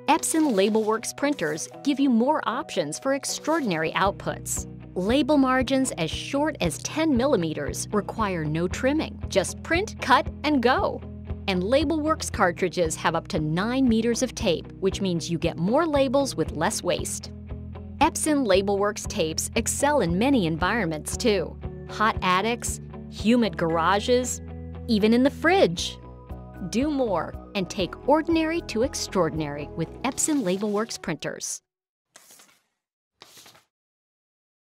Epson LabelWorks printers give you more options for extraordinary outputs. Label margins as short as 10 millimeters require no trimming. Just print, cut, and go. And LabelWorks cartridges have up to 9 meters of tape, which means you get more labels with less waste. Epson LabelWorks tapes excel in many environments too. Hot attics, humid garages, even in the fridge. Do more and take ordinary to extraordinary with Epson LabelWorks printers.